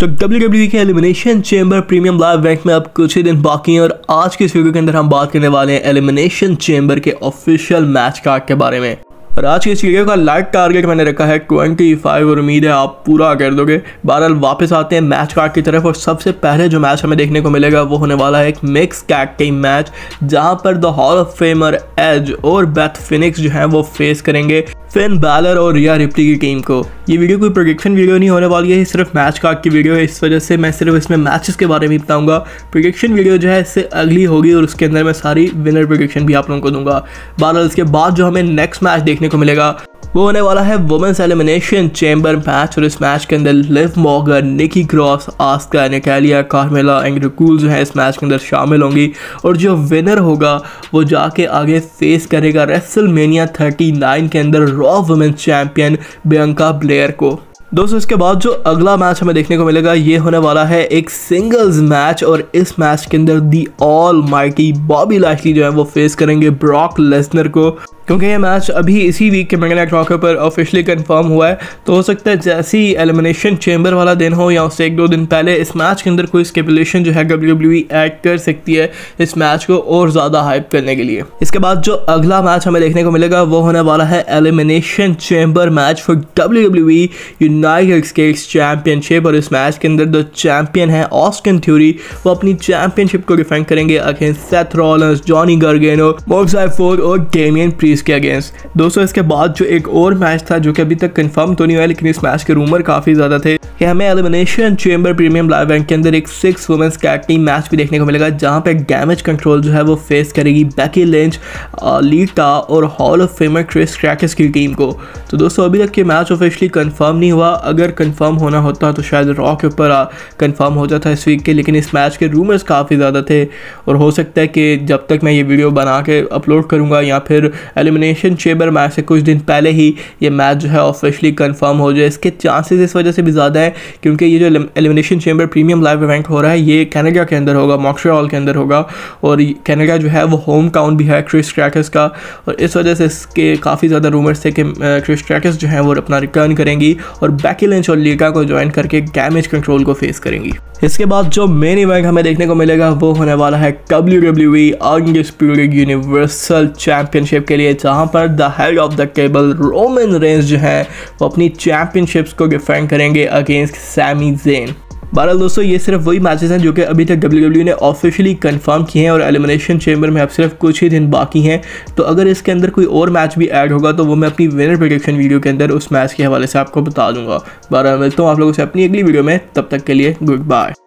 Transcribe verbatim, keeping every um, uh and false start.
तो W W E के elimination chamber premium live event में अब कुछ ही दिन बाकी हैं और आज के इस वीडियो के अंदर हम बात करने वाले हैं एलिमिनेशन चेंबर के ऑफिशियल मैच कार्ड के बारे में। और आज की इस वीडियो का लाइक टारगेट मैंने रखा है पच्चीस और उम्मीद है आप पूरा कर दोगे। बहरहाल वापस आते हैं मैच कार्ड की तरफ और सबसे पहले जो मैच हमें देखने को मिलेगा वो होने वाला है एक मिक्स टैग टीम मैच, जहां पर the hall of famer Edge और बेथ फिनिक्स जो है वो फेस करेंगे फिन बैलर और रिया रिप्ली की टीम को। ये वीडियो कोई प्रेडिक्शन वीडियो नहीं होने वाली है, सिर्फ मैच कार्ड की वीडियो है, इस वजह से मैं सिर्फ इसमें मैचेस के बारे में बताऊंगा। प्रेडिक्शन वीडियो जो है इससे अगली होगी और उसके अंदर मैं सारी विनर प्रेडिक्शन भी आप लोगों को दूंगा। बहरहाल इसके बाद जो हमें नेक्स्ट मैच देखने को मिलेगा वो होने वाला है वुमेन्स एलिमिनेशन चेंबर मैच और इस मैच के अंदर Liv Morgan, Nikki Cross, Asuka, निकालिया, कार्मेला, एंग्रो कूल जो है इस मैच के अंदर शामिल होंगी और जो विनर होगा वो जाके आगे फेस करेगा रेसलमेनिया उनतालीस के अंदर Raw women's champion Bianca Belair को। दोस्तों इसके बाद जो अगला मैच हमें देखने को मिलेगा ये होने वाला है एक सिंगल्स मैच और इस मैच के अंदर the all mighty Bobby Lashley जो है वो फेस करेंगे ब्रॉक लेसनर को। क्योंकि ये मैच अभी इसी वीक के मंडे नाइट रॉ के ऊपर ऑफिशियली कंफर्म हुआ है, तो हो सकता है जैसे ही एलिमिनेशन चेंबर वाला दिन हो या उससे एक दो दिन पहले इस मैच के अंदर कोई स्पेकुलेशन जो है डब्ल्यू डब्ल्यू ई ऐड कर सकती है इस मैच को और ज़्यादा हाइप करने के लिए। इसके बाद जो अगला मैच हमें देखने को मिलेगा वो होने वाला है elimination chamber match for W W E United States championship और इस मैच के अंदर जो चैंपियन है ऑस्टिन थ्यूरी वो अपनी चैंपियनशिप को डिफेंड करेंगे against Seth Rollins, Johnny Gargano, Montez Ford और डेमियन प्रीस्ट के अगेंस्ट। दोस्तों इसके बाद जो एक और मैच था जो कि अभी तक कंफर्म तो नहीं हुआ लेकिन इस मैच के रूमर काफ़ी ज़्यादा थे कि हमें elimination chamber premium live event के अंदर एक six women's tag team match भी देखने को मिलेगा, जहां पे डैमेज कंट्रोल जो है वो फेस करेगी बेकी लिंच, लीटा और हॉल ऑफ फेमर क्रिस क्रैकस की टीम को। तो दोस्तों अभी तक ये मैच ऑफिशियली कंफर्म नहीं हुआ, अगर कंफर्म होना होता तो शायद रॉ के ऊपर कंफर्म हो जाता इस वीक के, लेकिन इस मैच के रूमर्स काफ़ी ज़्यादा थे और हो सकता है कि जब तक मैं ये वीडियो बना के अपलोड करूँगा या फिर एलिमिनेशन चेंबर मैच से कुछ दिन पहले ही ये मैच जो है ऑफिशियली कंफर्म हो जाए। इसके चांसेस इस वजह से भी ज़्यादा है क्योंकि ये जो elimination chamber premium live event हो रहा है ये कनाडा के अंदर होगा, मॉन्ट्रियल के अंदर होगा और कनाडा जो है वो होम टाउन भी है क्रिस क्रैकस का और इस वजह से इसके काफ़ी ज़्यादा रूमर्स थे कि क्रिस क्रैकस जो है वो अपना रिटर्न करेंगी और बेकी लिंच और लीटा को ज्वाइन करके डैमेज कंट्रोल को फेस करेंगी। इसके बाद जो मेन इवेंट हमें देखने को मिलेगा वो होने वाला है W W E undisputed universal championship के लिए, जहां पर the head of the table Roman Reigns जो है वो अपनी चैंपियनशिप्स को डिफेंड करेंगे अगेंस्ट सैमी ज़ेन। बहरहाल दोस्तों ये सिर्फ वही मैचेस हैं जो कि अभी तक डब्ल्यू डब्ल्यू ई ने ऑफिशियली कंफर्म किए हैं और एलिमिनेशन चेंबर में अब सिर्फ कुछ ही दिन बाकी हैं। तो अगर इसके अंदर कोई और मैच भी ऐड होगा तो वो मैं अपनी विनर प्रेडिक्शन वीडियो के अंदर उस मैच के हवाले से आपको बता दूंगा। बहरहाल मिलता हूँ आप लोगों से अपनी अगली वीडियो में, तब तक के लिए गुड बाय।